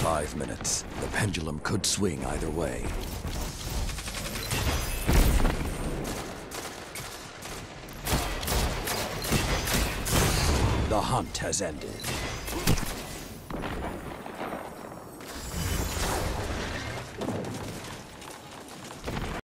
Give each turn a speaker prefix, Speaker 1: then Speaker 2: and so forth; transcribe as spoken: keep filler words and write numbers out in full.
Speaker 1: Five minutes. The pendulum could swing either way. The hunt has ended.